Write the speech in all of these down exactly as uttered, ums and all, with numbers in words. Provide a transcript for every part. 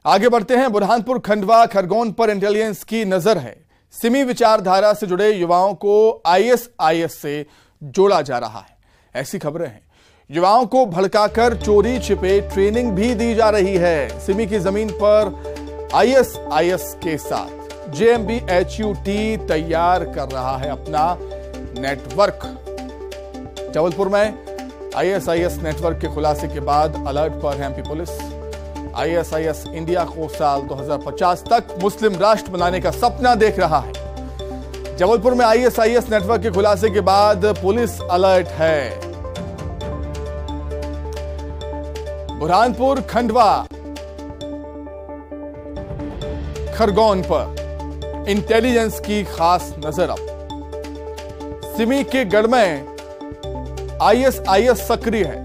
आगे बढ़ते हैं। बुरहानपुर खंडवा खरगोन पर इंटेलिजेंस की नजर है। सिमी विचारधारा से जुड़े युवाओं को आईएसआईएस से जोड़ा जा रहा है, ऐसी खबरें हैं। युवाओं को भड़काकर चोरी छिपे ट्रेनिंग भी दी जा रही है। सिमी की जमीन पर आईएसआईएस के साथ जेएमबीएचयूटी तैयार कर रहा है अपना नेटवर्क। जबलपुर में आईएसआईएस नेटवर्क के खुलासे के बाद अलर्ट पर है एमपी पुलिस। आईएसआईएस इंडिया को साल दो हज़ार पचास तक मुस्लिम राष्ट्र बनाने का सपना देख रहा है। जबलपुर में आईएसआईएस नेटवर्क के खुलासे के बाद पुलिस अलर्ट है। बुरहानपुर खंडवा खरगोन पर इंटेलिजेंस की खास नजर। अब सिमी के गढ़ में आईएसआईएस सक्रिय है।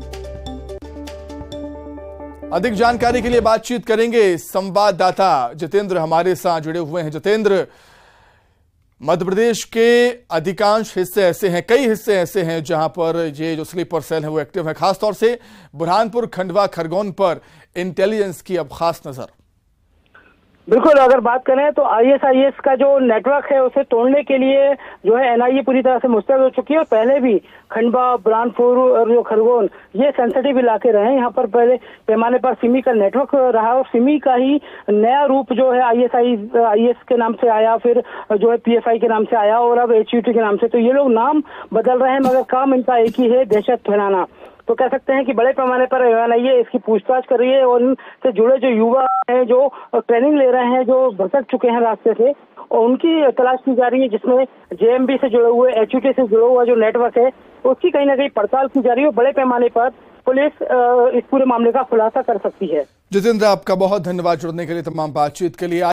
अधिक जानकारी के लिए बातचीत करेंगे संवाददाता जितेंद्र हमारे साथ जुड़े हुए हैं। जितेंद्र, मध्य प्रदेश के अधिकांश हिस्से ऐसे हैं, कई हिस्से ऐसे हैं जहां पर ये जो स्लीपर सेल है वो एक्टिव है। खासतौर से बुरहानपुर खंडवा खरगोन पर इंटेलिजेंस की अब खास नजर। बिल्कुल, अगर बात करें तो आईएसआईएस का जो नेटवर्क है उसे तोड़ने के लिए जो है एनआईए पूरी तरह से मुस्तैद हो चुकी है। और पहले भी खंडवा, बुरहानपुर और जो खरगोन, ये सेंसिटिव इलाके रहे। यहाँ पर पहले पैमाने पर सिमी का नेटवर्क रहा और सिमी का ही नया रूप जो है आईएसआईएस के नाम से आया, फिर जो है पीएफआई के नाम से आया और अब एचयूटी के नाम से। तो ये लोग नाम बदल रहे हैं मगर काम इनका एक ही है, दहशत फैलाना। तो कह सकते हैं कि बड़े पैमाने पर एनआईए इसकी पूछताछ कर रही है और इनसे जुड़े जो युवा हैं, जो ट्रेनिंग ले रहे हैं, जो भटक चुके हैं रास्ते से, और उनकी तलाश की जा रही है, जिसमें जेएमबी से जुड़े हुए, एचयूटी से जुड़ा हुआ जो नेटवर्क है उसकी कहीं ना कहीं पड़ताल की जा रही है। बड़े पैमाने पर पुलिस इस पूरे मामले का खुलासा कर सकती है। जितेंद्र, आपका बहुत धन्यवाद जुड़ने के लिए, तमाम बातचीत के लिए।